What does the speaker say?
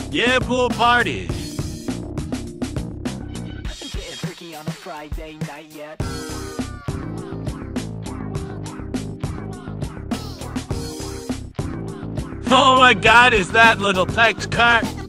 Yeah, pool party. Getting freaky on a Friday night yet. Oh my God, is that little Tex cart?